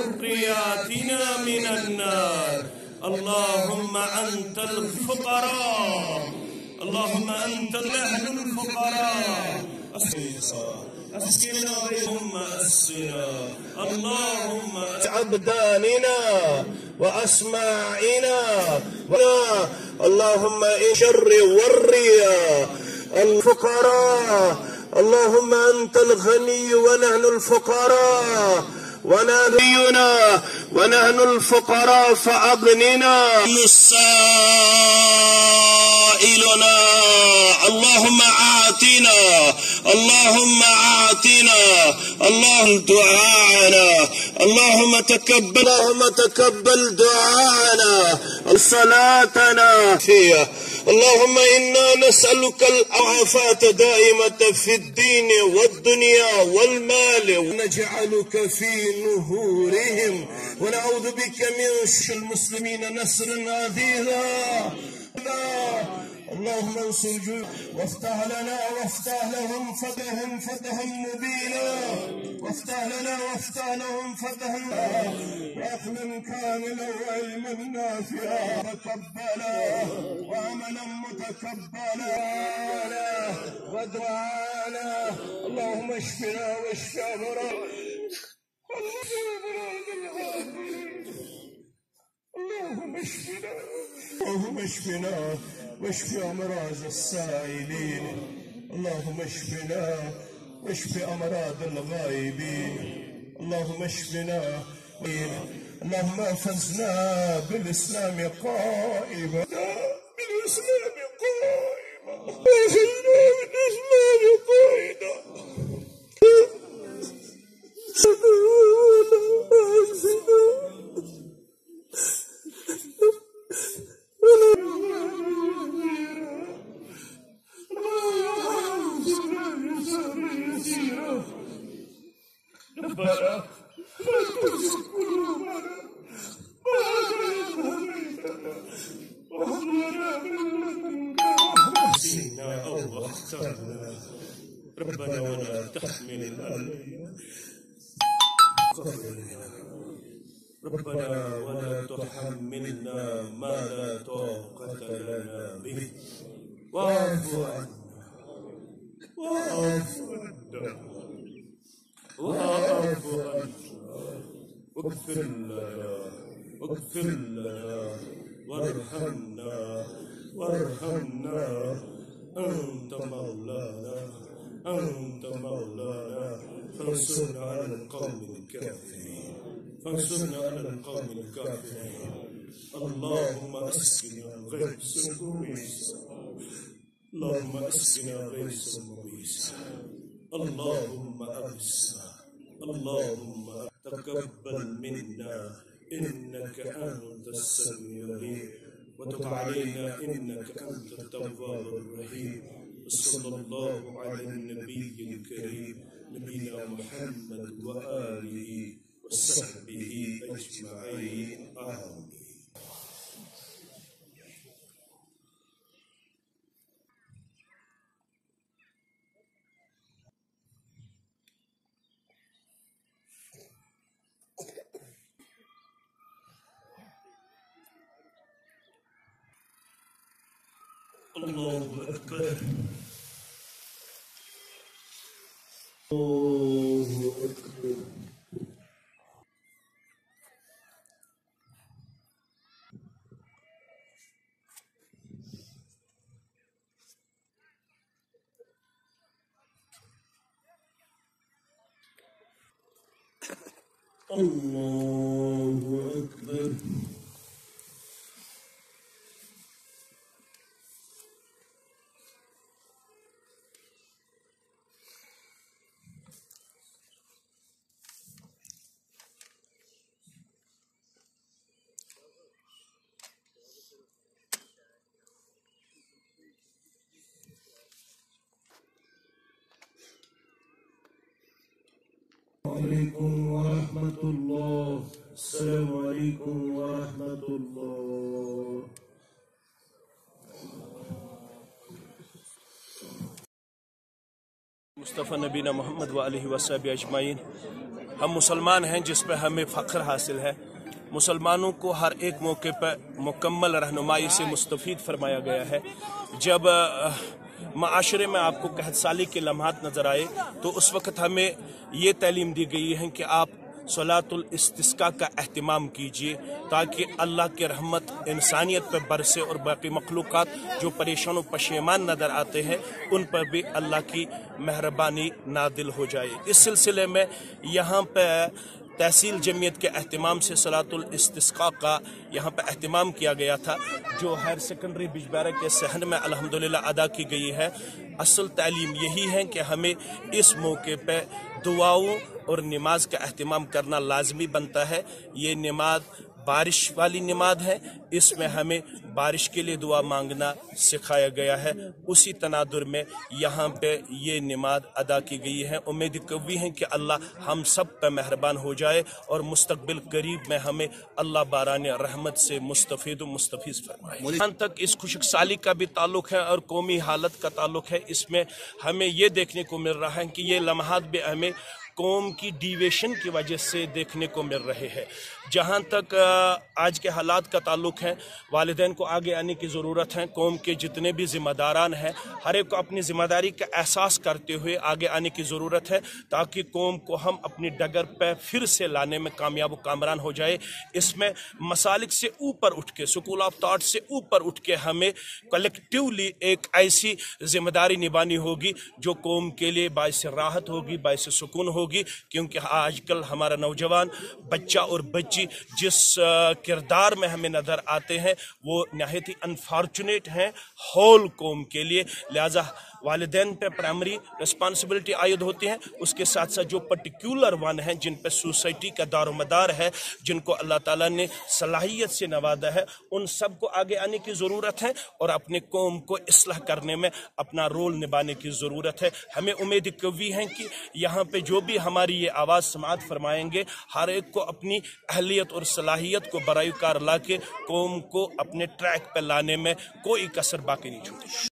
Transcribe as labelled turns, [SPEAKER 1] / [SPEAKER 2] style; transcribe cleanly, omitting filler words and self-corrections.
[SPEAKER 1] وذرياتنا من النار. اللهم أنت الفقراء، اللهم أنت نحن الفقراء، أسقنا اللهم أسقنا، اللهم
[SPEAKER 2] أبداننا وأسماعنا، اللهم إن شر والرياء الفقراء، اللهم أنت الغني ونحن الفقراء، ونحن الفقراء فأغننا. سائلنا اللهم آتنا، اللهم آتنا، اللهم دعاءنا، اللهم تقبل دعاءنا، صلاتنا فيها. اللهم إنا نسألك العافية دائمة في الدين والدنيا والمال، ونجعلك في نهورهم، ونعوذ بك من شر المسلمين نصرا عزيزا. اللهم انصر وافتح لنا وافتح لهم فتحا مبينا، وافتح لنا وافتح لهم فتحا واخلم كاملا وعلما نافعا تقبلا وعملا متقبلا ودعانا. اللهم اشفنا واشف امراضنا، اللهم اشفنا، اللهم اشفنا واشف امراض السائلين، اللهم اشفنا واشف امراض الغائبين، اللهم اشفنا، اللهم احفظنا بالاسلام قائما، بالاسلام قائما، احفظنا بالاسلام قائدا. ربنا لا تزغ قلوبنا بعد إذ هديتنا وهب لنا من لدنك رحمة نسينا أو أخطأنا ربنا ولا تحمل علينا ربنا ولا تحملنا ما لا طاقة لنا به واعف عنا واعف عنا واعف عنا واغفر لنا وارحمنا أنت مولانا فانصرنا على القوم الكافرين اللهم اسقنا غيثا مغيثا اللهم اسقنا غيثا مغيثا اللهم أغثنا اللهم تقبل منا إنك أنت السميع العليم وتب علينا إنك أنت التواب الرحيم. صلى الله على النبي الكريم نبينا محمد وآله وصحبه أجمعين آمين. الله أكبر الله أكبر. الله أكبر. عليكم ورحمة الله. السلام عليكم ورحمة الله. مصطفى نبينا محمد وآله وصحبه أجمعين.
[SPEAKER 1] हम मुसलमान हैं जिस पर हमें फ़ख्र हासिल है। मुसलमानों को हर एक मौके पर मुकम्मल रहनुमाई से मुस्तफ़ीद फरमाया गया है। जब माशरे में आपको कहत साली के लम्हात नज़र आए तो उस वक़्त हमें ये तालीम दी गई है कि आप सलातुल इस्तिस्का का एहतिमाम कीजिए ताकि अल्लाह की रहमत इंसानियत पर बरसे और बाकी मखलूक़ात जो परेशान व पशेमान नज़र आते हैं उन पर भी अल्लाह की मेहरबानी नादिल हो जाए। इस सिलसिले में यहाँ पर तहसील जमीयत के एहतिमाम से सलातुल इस्तिस्का का यहाँ पर एहतिमाम किया गया था, जो हायर सेकेंडरी बिजबारा के सहन में अल्हम्दुलिल्लाह अदा की गई है। असल तालीम यही है कि हमें इस मौके पर दुआओं और नमाज का एहतिमाम करना लाजमी बनता है। ये नमाज बारिश वाली नमाज है, इसमें हमें बारिश के लिए दुआ मांगना सिखाया गया है। उसी तनादुर में यहाँ पे ये नमाज अदा की गई है। उम्मीद कवी है कि अल्लाह हम सब पर मेहरबान हो जाए और मुस्तकबिल करीब में हमें अल्लाह बारान रहमत से मुस्तफ़ीद मुस्तफ़ीज़ फरमाए। यहाँ तक इस खुशकसाली का भी ताल्लुक़ है और कौमी हालत का ताल्लुक़ है। इसमें हमें ये देखने को मिल रहा है कि ये लम्हात भी हमें कौम की डिवेशन की वजह से देखने को मिल रहे हैं। जहाँ तक आज के हालात का ताल्लुक़ है, वालिदैन को आगे आने की ज़रूरत है। कौम के जितने भी ज़िम्मेदारान हैं, हर एक को अपनी ज़िम्मेदारी का एहसास करते हुए आगे आने की ज़रूरत है ताकि कौम को हम अपनी डगर पर फिर से लाने में कामयाब व कामरान हो जाए। इसमें मसालिक से ऊपर उठ के, स्कूल ऑफ थॉट से ऊपर उठ के हमें कलेक्टिवली एक ऐसी ज़िम्मेदारी निभानी होगी जो कौम के लिए बाइस राहत होगी, बाइस सुकून होगी। क्योंकि आजकल हमारा नौजवान बच्चा और बच्ची जिस किरदार में हमें नज़र आते हैं वो नहायत ही अनफॉर्चुनेट हैं होल कौम के लिए। लिहाजा वालिदैन पे प्राइमरी रिस्पॉन्सिबिलिटी आयद होती है, उसके साथ साथ जो पर्टिकुलर वन हैं जिन पर सोसाइटी का दारोमदार है, जिनको अल्लाह ताला ने सलाहियत से नवाजा है, उन सब को आगे आने की ज़रूरत है और अपने कौम को इस्लाह करने में अपना रोल निभाने की ज़रूरत है। हमें उम्मीद कवी है कि यहाँ पे जो भी हमारी ये आवाज़ समाअत फरमाएंगे, हर एक को अपनी अहलियत और सलाहियत को बराए कार ला के कौम को अपने ट्रैक पर लाने में कोई कसर बाकी नहीं छूटे।